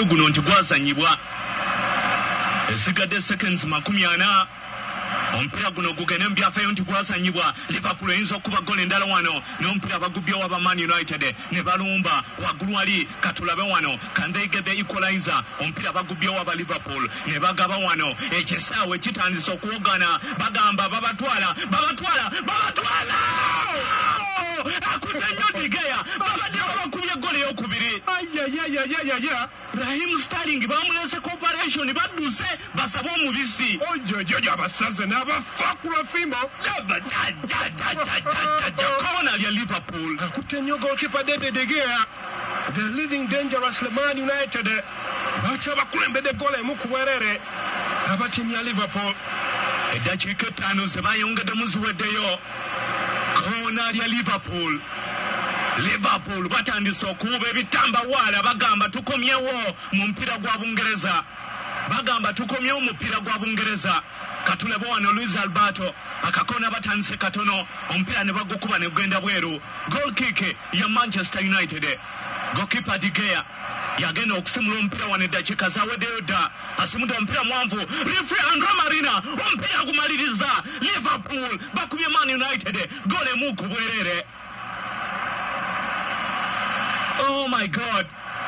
omupira guno nti gwazanyibwa esigadde seconds 40 ompira guno gugende mu byafaayo nti gwazanyibwa Liverpool eyinza okuba gole endala wano n'ompira bagubyewo waba Man United ne balumba waggulu wali katulabe wano can they get the equalizer ompira bagubyewo waba Liverpool ne bagaba wano ekisaawe kitandise okuwogana bagamba babatwala akutenyo Digeya babadde babakubye gole eyokubiri Raheem Sterling bamulese cooperation badduse basaba omubisi ojojojo abasaze n'abafa ku lwafimbo kona lya Liverpool akutenyo goalkeeper David De Gea. They're living dangerously. Man United bacha bakulembedde goal emu ku bwerere abatimu ya Liverpool eddakiika 5 ze bayongeddemu ziweddeyo kona lya Liverpool batandise okuwuba ebitambawaala bagamba tukomyewo mu mpira gwa Bungereza katulebe wano Luis Alberto akakona batandise katono ompira ne bagukuba ne gugenda bweru goal kick ya Manchester United goalkeeper De Gea yagenda okusimula ompira wano eddakiika zaweddeyo dda asimudde ompira mwanvu referee Andre Marina ompira gumaliriza Liverpool bakubye Man United goal emu ku bwerere. Oh my God.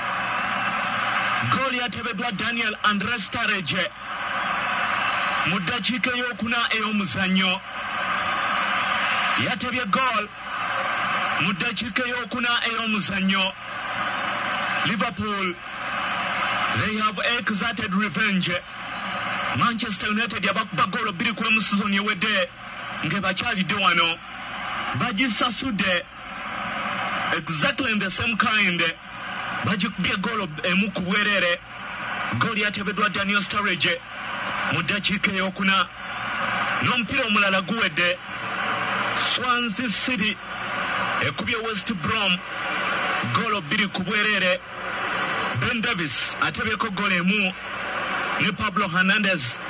Goal yatebeddwa Daniel Andre Sturridge mu ddakiika ey'okuna ey'omuzannyo. Yatebye goal mu ddakiika ey'okuna ey'omuzannyo. Liverpool, they have exerted revenge. Manchester United yabakuba goal 2 ku emu season ewedde ng'ebakyalidde wano bagisasudde exactly in the same kind. Bajikubye goal emu ku bwerere. Goal yatebeddwa Daniel Sturridge mu ddakiika ey'okuna n'ompira omulala guwedde. Swansea City ekubye West Brom goal 2 ku bwerere. Ben Davis atebyeko goal emu ne Pablo Hernandez